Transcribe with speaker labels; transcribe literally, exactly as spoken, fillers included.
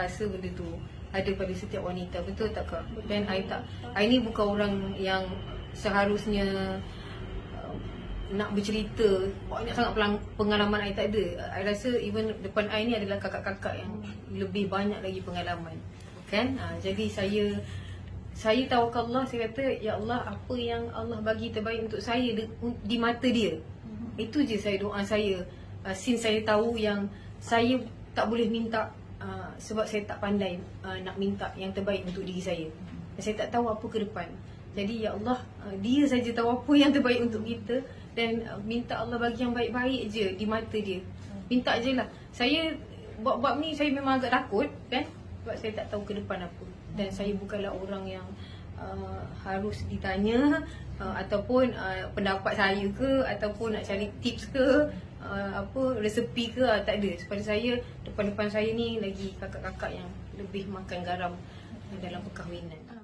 Speaker 1: rasa benda tu ada pada setiap wanita, betul tak Kak? Dan I tak, I ni bukan orang yang seharusnya uh, nak bercerita banyak sangat pengalaman I tak ada. I rasa even depan I ni adalah kakak-kakak yang lebih banyak lagi pengalaman, kan? Ha, jadi saya saya tawakal Allah, saya kata ya Allah, apa yang Allah bagi terbaik untuk saya di, di mata dia. Itu je saya doa saya. Uh, since saya tahu yang saya tak boleh minta uh, sebab saya tak pandai uh, nak minta yang terbaik untuk diri saya. Saya tak tahu apa ke depan. Jadi ya Allah, uh, dia saja tahu apa yang terbaik untuk kita, dan uh, minta Allah bagi yang baik-baik je di mata dia. Minta je lah. Saya buat-buat ni saya memang agak takut, kan? Sebab saya tak tahu ke depan apa. Dan saya bukanlah orang yang uh, harus ditanya uh, ataupun uh, pendapat saya ke, ataupun nak cari tips ke, uh, apa resepi ke, uh, tak ada. Pada saya, depan-depan saya ni lagi kakak-kakak yang lebih makan garam dalam perkahwinan.